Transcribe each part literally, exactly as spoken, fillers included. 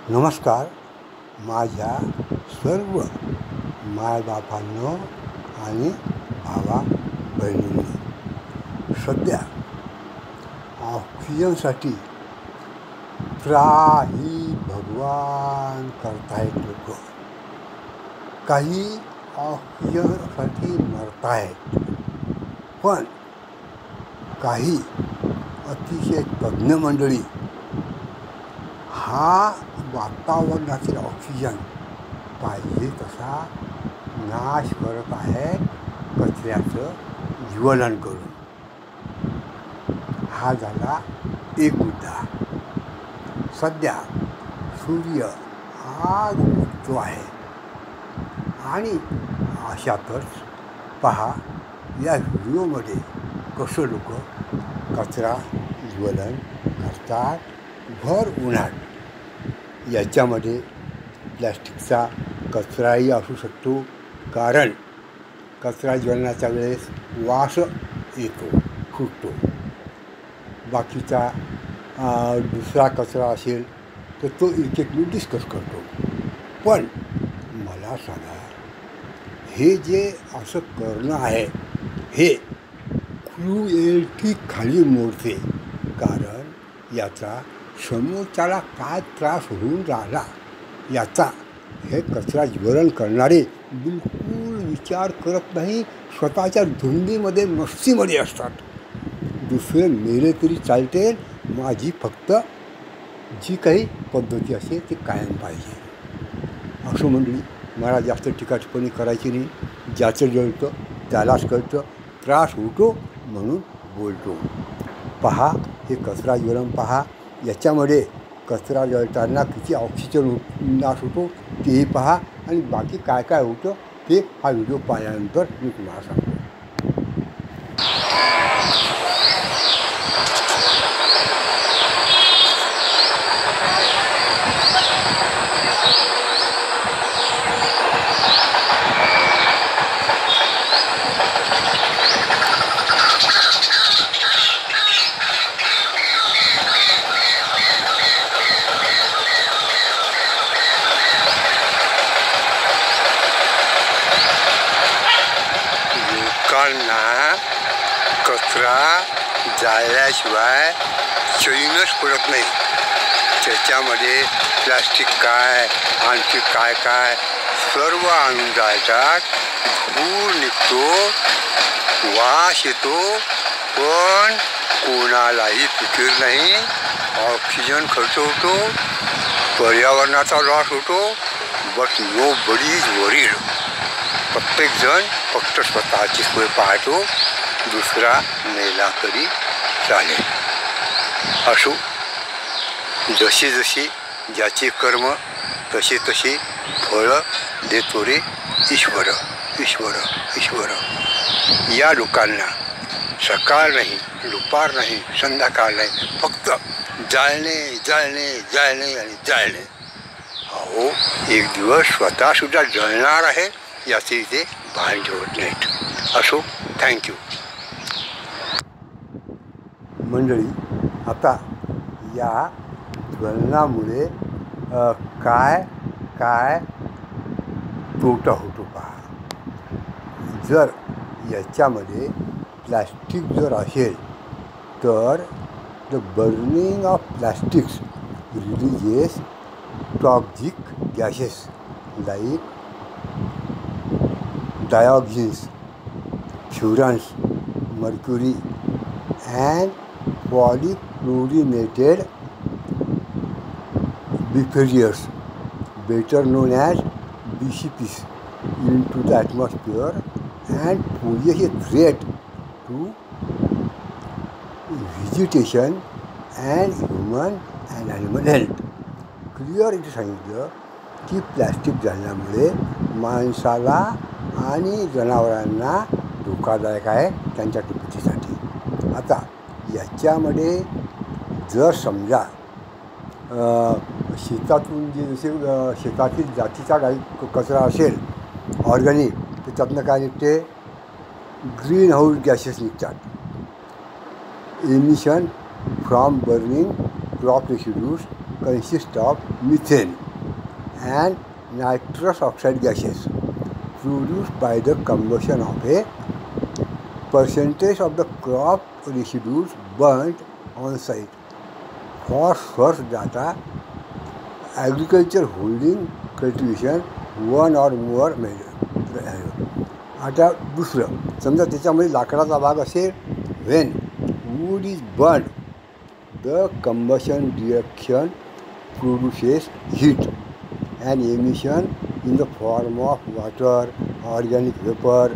नमस्कार. माझ्या सर्व मायबापांनो आणि भावा बहिणींनो, सध्या ऑक्सिजनसाठी त्राही भगवान करतायत लोक. काही ऑक्सिजनसाठी मरतायत, पण काही अतिशय तज्ज्ञ मंडळी हा वातावरणातील ऑक्सिजन पाहिजे तसा नाश करत आहेत कचऱ्याचं ज्वलन करून. हा झाला एक मुद्दा. सध्या सूर्य आग उगतो आहे आणि अशातच पहा या व्हिडिओमध्ये कसं लोक कचरा ज्वलन करतात भर उन्हात. याच्यामध्ये प्लॅस्टिकचा कचराही असू शकतो, कारण कचरा ज्वलनाच्या वेळेस वास येतो, सुटतो. बाकीचा दुसरा कचरा असेल तर तो एक एक मी डिस्कस करतो. पण मला सांगा, हे जे असं करणं आहे हे क्रुएल्टी खाली मोडते, कारण याचा समोरच्याला काय त्रास होऊन राहिला याचा हे कचरा ज्वलन करणारे बिलकुल विचार करत नाही. स्वतःच्या धुंदीमध्ये मस्तीमध्ये असतात. दुसरे मेले तरी चालते, माझी फक्त जी काही पद्धती असेल ती कायम पाहिजे. असं मंडळी, मला जास्त टिकाटिपणी करायची नाही. ज्याचं जळतं त्यालाच कळतं, त्रास होतो म्हणून बोलतो. पहा हे कचरा ज्वलन पहा. याच्यामध्ये कचरा जळताना किती ऑक्सिजन नाश होतो तेही पहा, आणि बाकी काय काय होतं ते हा व्हिडिओ पाहिल्यानंतर मी तुम्हाला सांगतो. लोकांना कचरा जाळल्याशिवाय चैनच पडत नाही. त्याच्यामध्ये प्लास्टिक काय, आणखी काय काय सर्व आणून जाळतात. धूर निघतो, वास येतो, पण कोणालाही फिकीर नाही. ऑक्सिजन खर्च होतो, पर्यावरणाचा लॉस होतो, but nobody is worried. प्रत्येकजण फक्त स्वतःची सोय पाहतो, दुसरा मेला तरी चालेल. असो, जशी जशी ज्याची कर्म तशी तशी फळं देतो रे ईश्वर ईश्वर ईश्वर. या लोकांना सकाळ नाही, दुपार नाही, संध्याकाळ नाही, फक्त जाळणे जाळणे जाळणे आणि जाळणे. अहो, एक दिवस स्वतःसुद्धा जळणार आहे याचे ते भान ठेवत नाहीत. असो, थँक्यू. मंडळी, आता या ज्वलनामुळे काय काय तोटा होतो पहा. जर याच्यामध्ये प्लॅस्टिक जर असेल तर the burning of plastics releases toxic gases like dioxins, furans, mercury and polychlorinated bifidus, better known as B C Ps, into the atmosphere and pose a threat to vegetation and human and animal health. Clear इथे सांगितलं की plastic जाळण्यामुळे माणसाला आणि जनावरांना धोकादायक आहे त्यांच्या तब्येतीसाठी. आता याच्यामध्ये जर समजा शेतातून जे जसे शेतातील जातीचा काही कचरा असेल ऑर्गॅनिक, तर त्यातनं काय निघते, ग्रीन हाऊस गॅसेस निघतात. Emission from burning crop residues consist of methane and nitrous oxide gases produced by the combustion of a percentage of the crop residues burnt on site. For source data, agriculture holding cultivation one or more measure. आता दुसरं समजा त्याच्यामध्ये लाकडाचा भाग असेल, when wood is burned, the combustion reaction produces heat and emission in the form of water, organic vapor,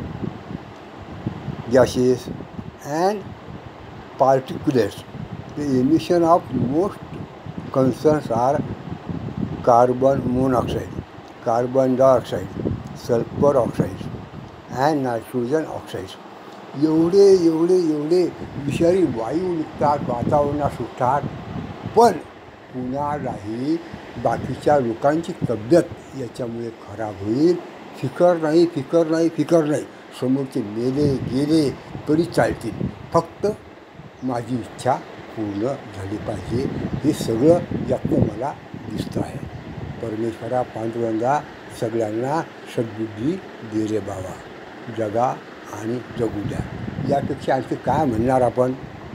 gases and particulates. The emission of most concerns are carbon monoxide, carbon dioxide, sulfur oxides and nitrogen oxides. एवढे एवढे एवढे विषारी वायू निघतात, वातावरणात सुटतात, पण कुणालाही बाकीच्या लोकांची तब्येत याच्यामुळे खराब होईल फिकर नाही, फिकर नाही, फिकर नाही. समोरचे मेले गेले तरी चालतील, फक्त माझी इच्छा पूर्ण झाली पाहिजे. हे सगळं यातनं मला दिसतं आहे. परमेश्वरा पांडुरंगा सगळ्यांना सद्बुद्धी दे रे बाबा, जगा आणि जगू द्या. यापेक्षा आणखी काय म्हणणार आपण.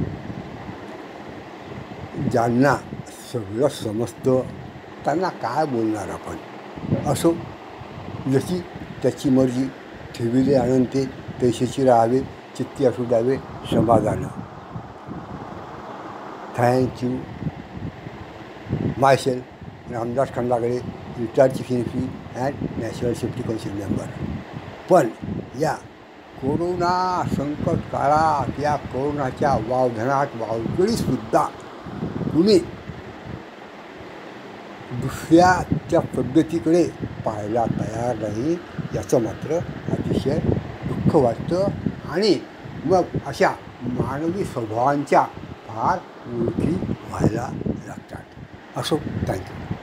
ज्यांना सगळं समजतं त्यांना काय बोलणार आपण. असो, जशी त्याची मर्जी, ठेविले अनंते तैसेची राहावे, चित्ती असू द्यावे समाधान. Thank you. Myself Ramdas Khandagale, retired chief inspector and national safety council member. पण या कोरोना संकट काळात, या कोरोनाच्या वावधनात वावगळीसुद्धा कुणी दुसऱ्या त्या पद्धतीकडे पाहायला तयार नाही, याचं मात्र अतिशय दुःख वाटतं. आणि मग अशा मानवी स्वभावांच्या फार ओळखी व्हायला लागतात. असो, थँक्यू.